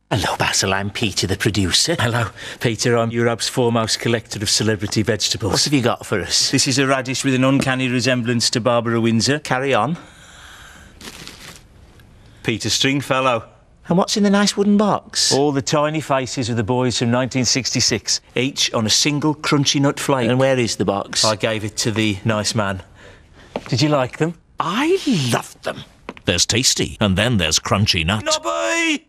Hello, Basil. I'm Peter, the producer. Hello, Peter. I'm Europe's foremost collector of celebrity vegetables. What have you got for us? This is a radish with an uncanny resemblance to Barbara Windsor. Carry on. Peter Stringfellow. And what's in the nice wooden box? All the tiny faces of the boys from 1966, each on a single crunchy nut flake. And where is the box? I gave it to the nice man. Did you like them? I loved them. There's tasty, and then there's crunchy nut. Nobby!